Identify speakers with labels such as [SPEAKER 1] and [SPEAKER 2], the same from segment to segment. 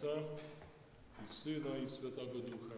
[SPEAKER 1] Отца и Сына и Святого Духа.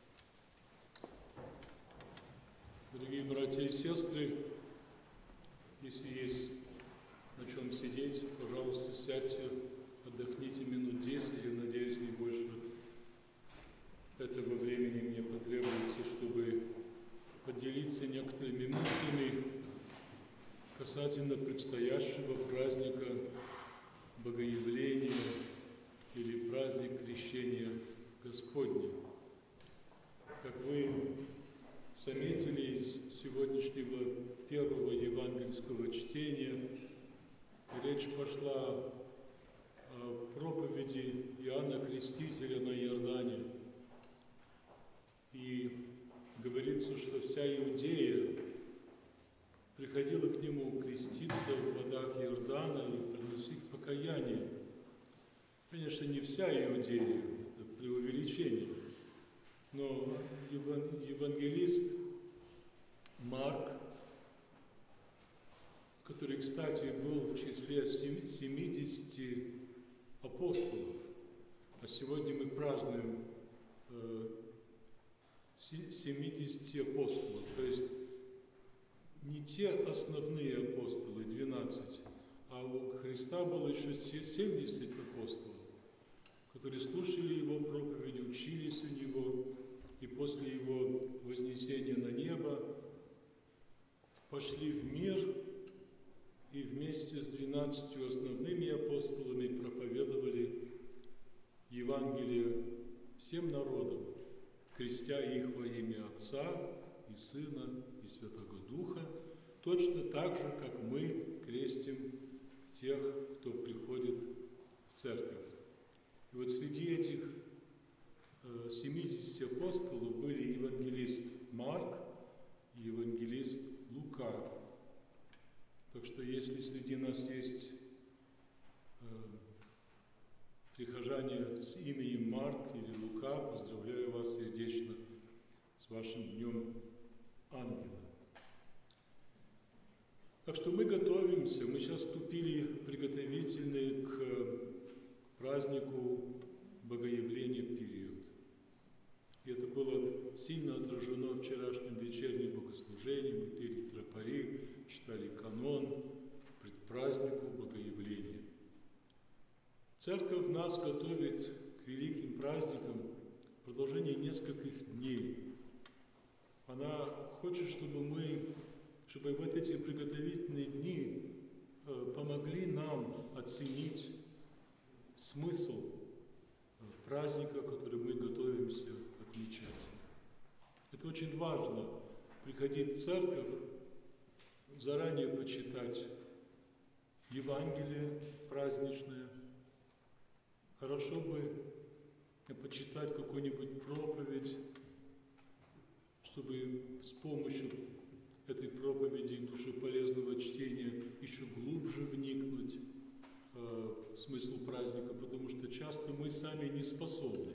[SPEAKER 1] Дорогие братья и сестры, если есть на чем сидеть, пожалуйста, сядьте, отдохните минут 10, я надеюсь, не больше этого времени мне потребуется, чтобы поделиться некоторыми мыслями касательно предстоящего праздника Богоявления или праздник Крещения Господня. Как вы заметили из сегодняшнего первого евангельского чтения, речь пошла о проповеди Иоанна Крестителя на Иордане. И говорится, что вся Иудея приходила к нему креститься в водах Иордана и приносить покаяние. Конечно, не вся Иудея, это преувеличение, но евангелист Марк, который, кстати, был в числе 70 апостолов, а сегодня мы празднуем 70 апостолов, то есть не те основные апостолы, 12, а у Христа было еще 70 апостолов, которые слушали Его проповеди, учились у Него, и после Его вознесения на небо пошли в мир и вместе с 12 основными апостолами проповедовали Евангелие всем народам, крестя их во имя Отца и Сына и Святого Духа, точно так же, как мы крестим тех, кто приходит в церковь. И вот среди этих 70 апостолов были евангелист Марк и евангелист Лука. Так что если среди нас есть прихожане с именем Марк или Лука, поздравляю вас сердечно с вашим днем ангела. Так что мы готовимся, мы сейчас вступили приготовительный к празднику Богоявления период. И это было сильно отражено в вчерашнем вечернем богослужении. Мы пели тропари, читали канон к предпразднику Богоявления. Церковь нас готовит к великим праздникам в продолжении нескольких дней. Она хочет, чтобы вот эти приготовительные дни помогли нам оценить смысл праздника, который мы готовимся отмечать. Это очень важно, приходить в церковь, заранее почитать Евангелие праздничное. Хорошо бы почитать какую-нибудь проповедь, чтобы с помощью этой проповеди и душеполезного чтения еще глубже вникнуть в смысл праздника, потому что часто мы сами не способны.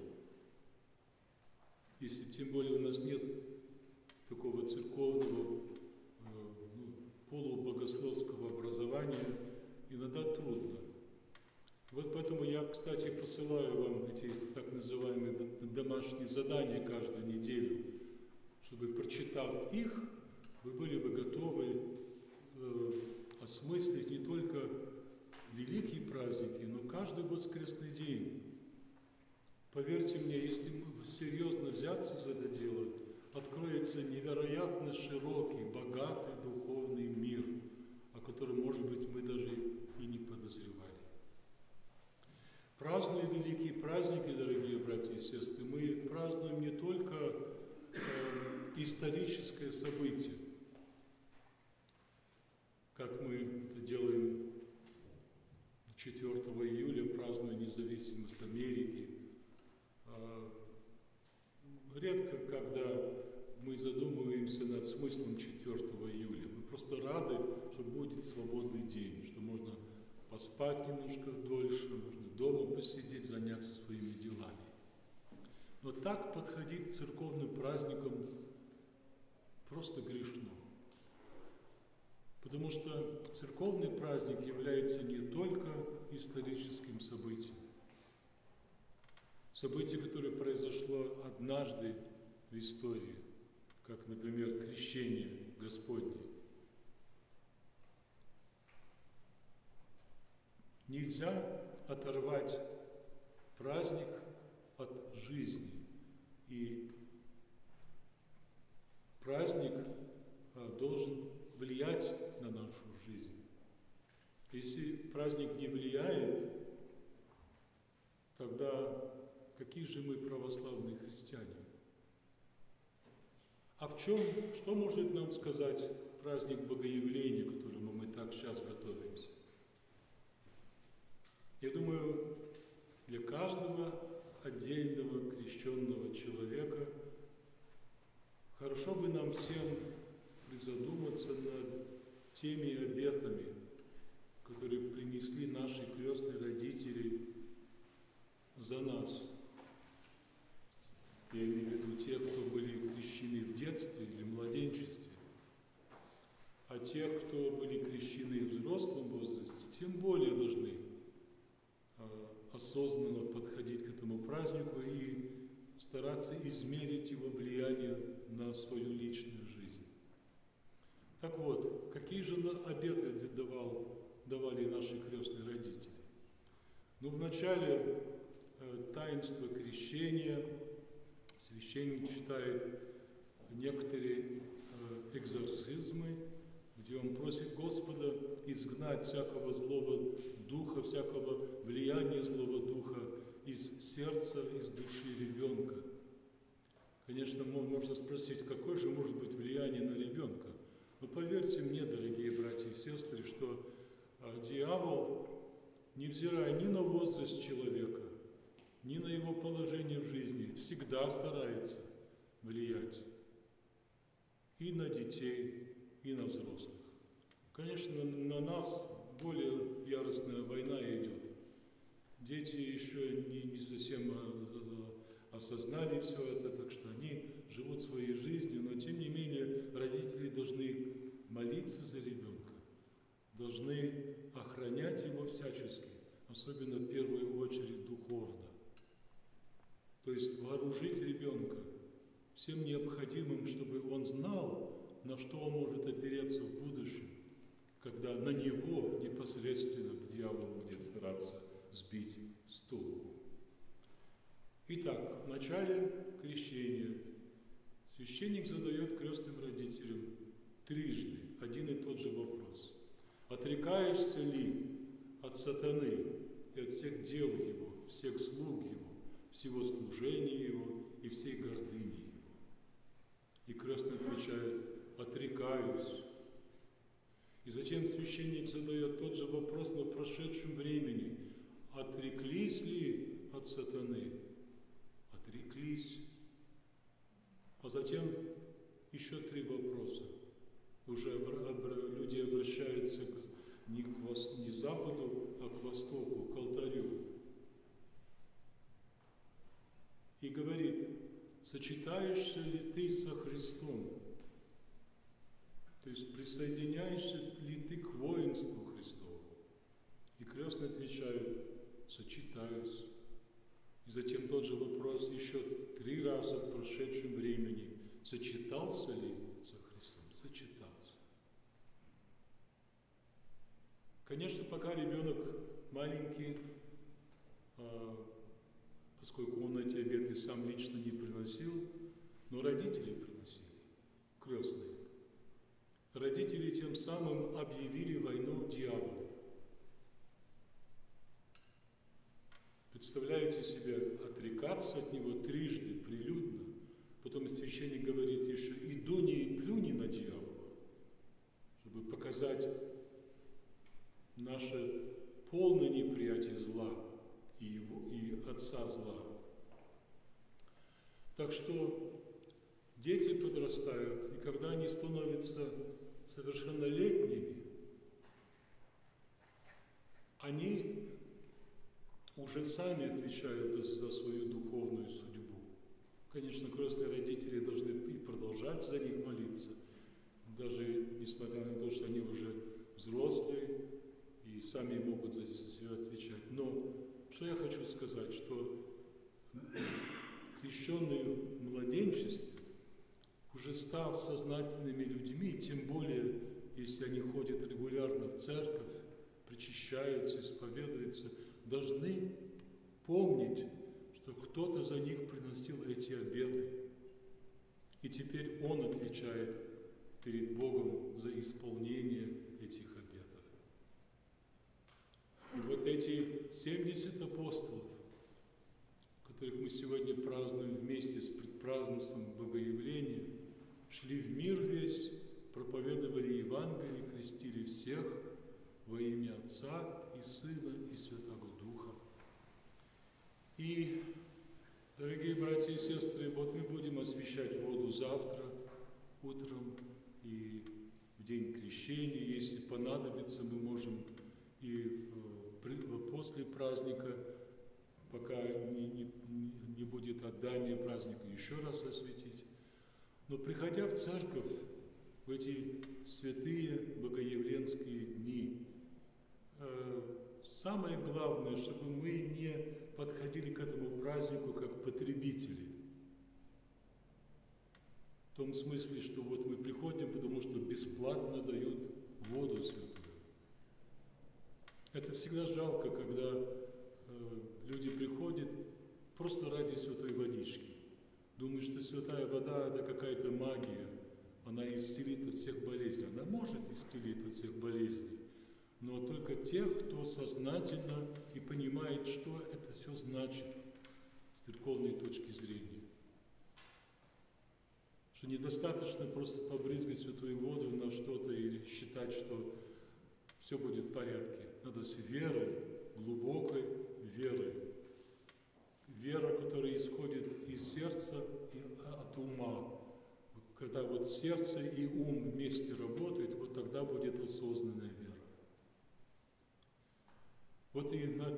[SPEAKER 1] Если тем более у нас нет такого церковного, полубогословского образования, иногда трудно. Вот поэтому я, кстати, посылаю вам эти так называемые домашние задания каждую неделю, чтобы, прочитав их, вы были бы готовы осмыслить не только великие праздники, но каждый воскресный день. Поверьте мне, если серьезно взяться за это дело, откроется невероятно широкий, богатый духовный мир, о котором, может быть, мы даже и не подозревали. Празднуя великие праздники, дорогие братья и сестры, мы празднуем не только историческое событие, как мы это делаем 4 июля, празднуя независимость Америки. Редко, когда мы задумываемся над смыслом 4 июля. Мы просто рады, что будет свободный день, что можно поспать немножко дольше, можно дома посидеть, заняться своими делами. Но так подходить к церковным праздникам просто грешно. Потому что церковный праздник является не только историческим событием, событие, которое произошло однажды в истории, как, например, крещение Господне. Нельзя оторвать праздник от жизни. И праздник должен влиять на нашу жизнь. Если праздник не влияет, тогда какие же мы православные христиане? А что может нам сказать праздник Богоявления, к которому мы так сейчас готовимся? Я думаю, для каждого отдельного крещенного человека хорошо бы нам всем призадуматься над теми обетами, которые принесли наши крестные родители за нас. Я имею в виду тех, кто были крещены в детстве или младенчестве. А тех, кто были крещены в взрослом возрасте, тем более должны осознанно подходить к этому празднику и стараться измерить его влияние на свою личную жизнь. Так вот, какие же обеты давали наши крестные родители? Ну, в начале таинства крещения священник читает некоторые экзорцизмы, где он просит Господа изгнать всякого злого духа, всякого влияния злого духа из сердца, из души ребенка. Конечно, можно спросить, какое же может быть влияние на ребенка? Но поверьте мне, дорогие братья и сестры, что дьявол, невзирая ни на возраст человека, ни на его положение в жизни, всегда старается влиять и на детей, и на взрослых. Конечно, на нас более яростная война идет. Дети еще не совсем осознали все это, так что они живут своей жизнью, но тем не менее родители должны молиться за ребенка, должны охранять его всячески, особенно в первую очередь духовно. То есть вооружить ребенка всем необходимым, чтобы он знал, на что он может опереться в будущем, когда на него непосредственно дьявол будет стараться сбить с толку. Итак, в начале крещения священник задает крестным родителям трижды один и тот же вопрос. Отрекаешься ли от сатаны и от всех дел его, всех слуг его, всего служения его и всей гордыни его? И крестный отвечает: отрекаюсь. И затем священник задает тот же вопрос, но в прошедшем времени. Отреклись ли от сатаны? Отреклись. А затем еще три вопроса. Уже люди обращаются не к западу, а к востоку, к алтарю. И говорит: сочетаешься ли ты со Христом? То есть присоединяешься ли ты к воинству Христову? И крестный отвечает: сочетаюсь. И затем тот же вопрос еще три раза в прошедшем времени. Сочетался ли со Христом? Сочетался. Конечно, пока ребенок маленький, поскольку он эти обеты сам лично не приносил, но родители приносили, крестные. Родители тем самым объявили войну дьяволу. Представляете себе отрекаться от него трижды, прилюдно. Потом священник говорит еще: и дуни, и плюни на дьявола, чтобы показать наше полное неприятие зла и отца зла. Так что дети подрастают, и когда они становятся совершеннолетними, они уже сами отвечают за свою духовную судьбу. Конечно, крестные родители должны и продолжать за них молиться, даже несмотря на то, что они уже взрослые и сами могут за себя отвечать. Но что я хочу сказать, что крещенные в младенчестве, уже став сознательными людьми, тем более, если они ходят регулярно в церковь, причащаются, исповедуются, должны помнить, что кто-то за них приносил эти обеты. И теперь он отвечает перед Богом за исполнение этих обетов. И вот эти 70 апостолов, которых мы сегодня празднуем вместе с предпразднеством Богоявления, шли в мир весь, проповедовали Евангелие, крестили всех во имя Отца и Сына и Святого Духа. И, дорогие братья и сестры, вот мы будем освящать воду завтра утром и в день крещения. Если понадобится, мы можем и после праздника, пока не будет отдания праздника, еще раз осветить. Но приходя в церковь в эти святые богоявленские дни, самое главное, чтобы мы не подходили к этому празднику как потребители. В том смысле, что вот мы приходим, потому что бесплатно дают воду святую. Это всегда жалко, когда люди приходят просто ради святой водички. Думают, что святая вода – это какая-то магия. Она исцелит от всех болезней. Она может исцелить от всех болезней. Но только тех, кто сознательно и понимает, что это все значит с церковной точки зрения. Что недостаточно просто побрызгать святую воду на что-то и считать, что все будет в порядке. Надо с верой, глубокой верой. Вера, которая исходит из сердца и от ума. Когда вот сердце и ум вместе работают, вот тогда будет осознанная вера. Вот и на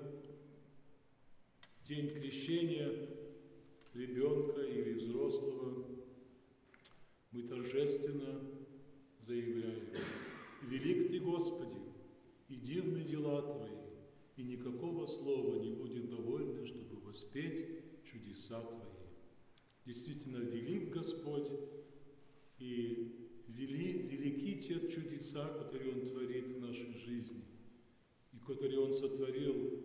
[SPEAKER 1] день крещения ребенка или взрослого мы торжественно заявляем: «Велик Ты, Господи, и дивны дела Твои, и никакого слова не будет довольно, чтобы воспеть чудеса Твои». Действительно, велик Господь, и велики те чудеса, которые Он творит в нашей жизни, и которые Он сотворил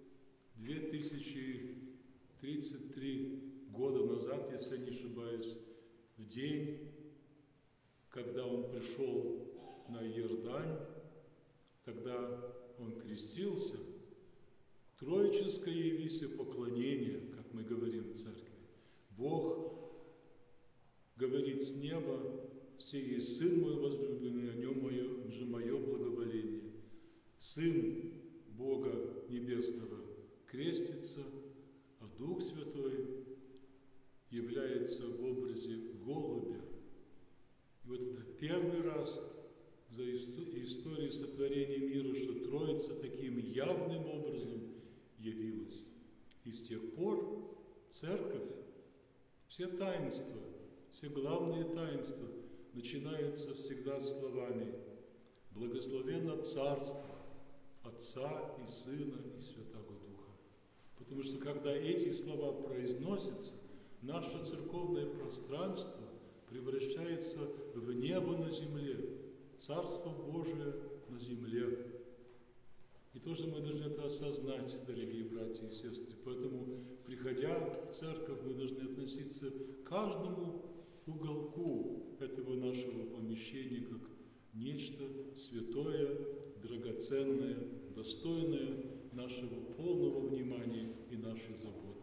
[SPEAKER 1] 2033 года назад, если я не ошибаюсь, в день, когда Он пришел на Иордань, тогда Он крестился. Троическое явись поклонение, как мы говорим в церкви. Бог говорит с неба: «Сей есть Сын мой возлюбленный, о нем же мое благоволение». Сын Бога Небесного крестится, а Дух Святой является в образе голубя. И вот это первый раз за историю сотворения мира, что Троица таким явным образом явилась. И с тех пор Церковь, все таинства, все главные таинства начинаются всегда словами: «Благословенно Царство Отца и Сына и Святого Духа». Потому что когда эти слова произносятся, наше церковное пространство превращается в небо на земле, Царство Божие на земле. И тоже мы должны это осознать, дорогие братья и сестры. Поэтому, приходя в церковь, мы должны относиться к каждому уголку этого нашего помещения как нечто святое, драгоценное, достойное нашего полного внимания и нашей заботы.